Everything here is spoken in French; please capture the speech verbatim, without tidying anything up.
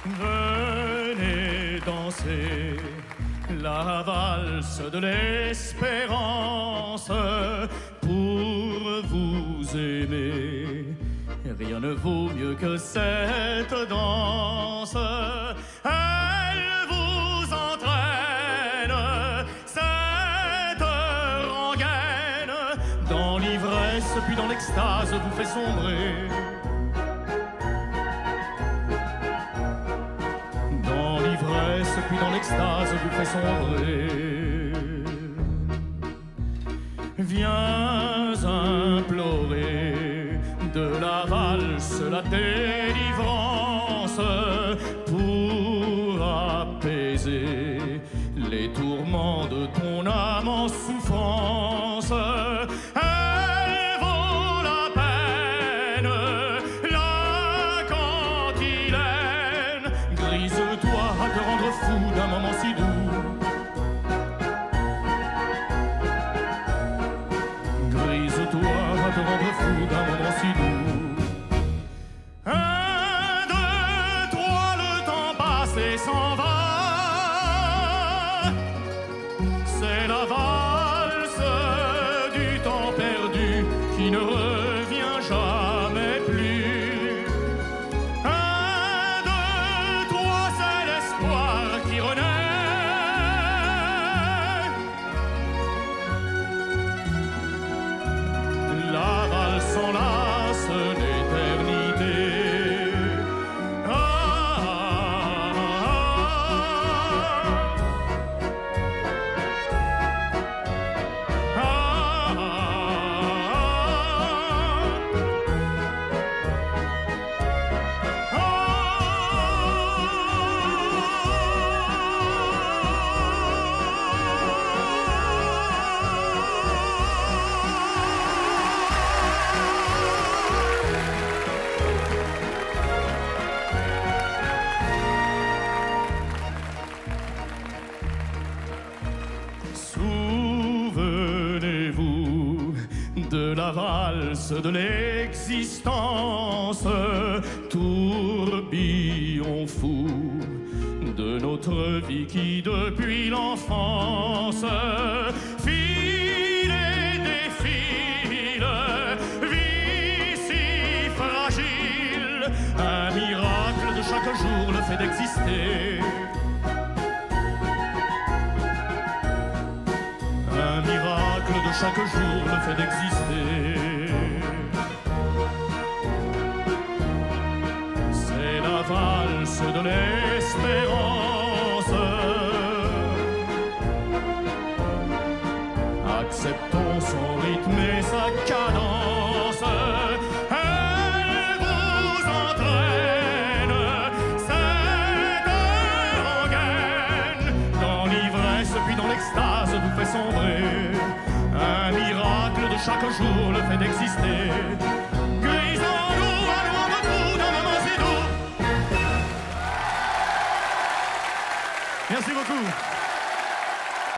Venez danser la valse de l'espérance. Pour vous aimer, rien ne vaut mieux que cette danse. Elle vous entraîne, cette rengaine, dans l'ivresse puis dans l'extase vous fait sombrer. Dans l'ivresse puis dans l'extase vous fait sombrer. Viens implorer de la valse la délivrance pour apaiser les tourments de ton âme en souffrance. Elle vaut la peine, la cantilène. Grise-toi à te rendre fou d'un moment si doux. Grise-toi à te rendre fou d'un moment si doux. Un, deux, trois, le temps passe et s'en va. C'est la valse du temps perdu qui ne revient jamais plus. Un, deux, trois, c'est l'espoir qui renaît. La valse enlace l'éternité. Ah, ah, ah, souvenez-vous de la valse de l'existence, tourbillon fou de notre vie qui depuis l'enfance file et défile, vie si fragile. Un miracle de chaque jour le fait d'exister. Un miracle de chaque jour le fait d'exister. C'est la valse de l'espérance. Acceptons son rythme et sa cadence. Elle vous entraîne, cette rengaine, dans l'ivresse puis dans l'extase vous fait sombrer. Un miracle de chaque jour le fait d'exister.